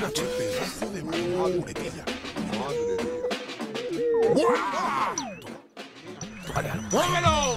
noche. Pedazo de muletilla. ¡Muévelo!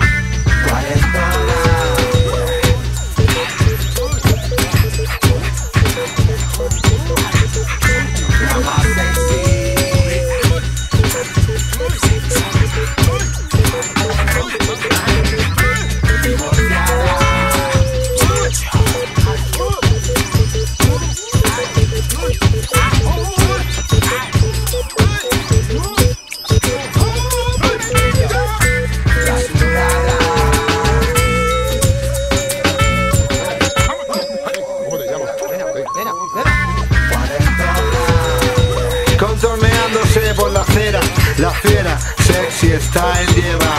Contorneándose por la acera, la fiera, sexy style lleva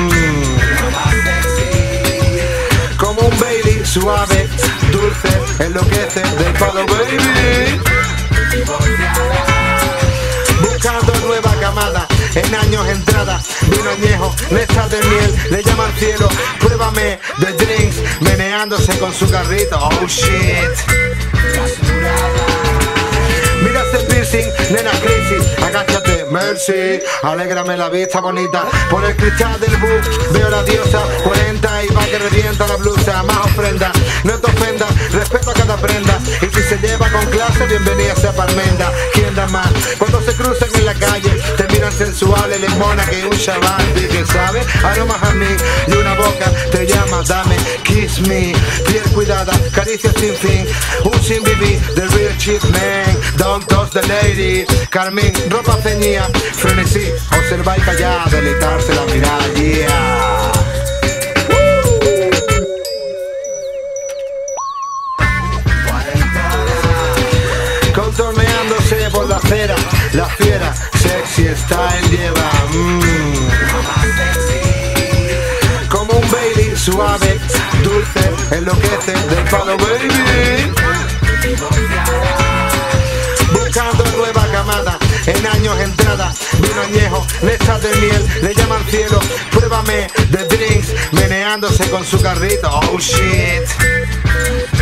como un Bailey, suave, dulce, enloquece del palo baby. Buscando nueva camada, en años entrada, vino añejo, néctar de miel, le llama al cielo, pruébame de drinks, meneándose con su carrito, oh shit. Mira ese piercing, nena crisis, agáchate, mercy, alégrame la vista bonita, por el cristal del bus, veo la diosa, 40 y va que revienta la blusa, más ofrenda, no te ofendas, respeto a cada prenda, y si se lleva con clase, bienvenida sea Parmenda, ¿quién da más? Cuando se cruzan en la calle, te miran sensuales, les mona que un chaval, y que sabe, aromas a mí, y una boca te llama, dame, kiss me, piel cuidada, caricia sin fin, un sin vivir, the real cheap man, don't touch the lady, Carmen, ropa ceñida, frenesí, observar y callar, deleitarse la mirada, yeah. Contorneándose por la acera, la fiera, sexy style lleva como un Bailey, suave, dulce, enloquece del palo baby. Buscando nueva camada, en años entrada, vino añejo, néctar de miel, le llama al cielo, pruébame de drinks, meneándose con su carrito, oh shit.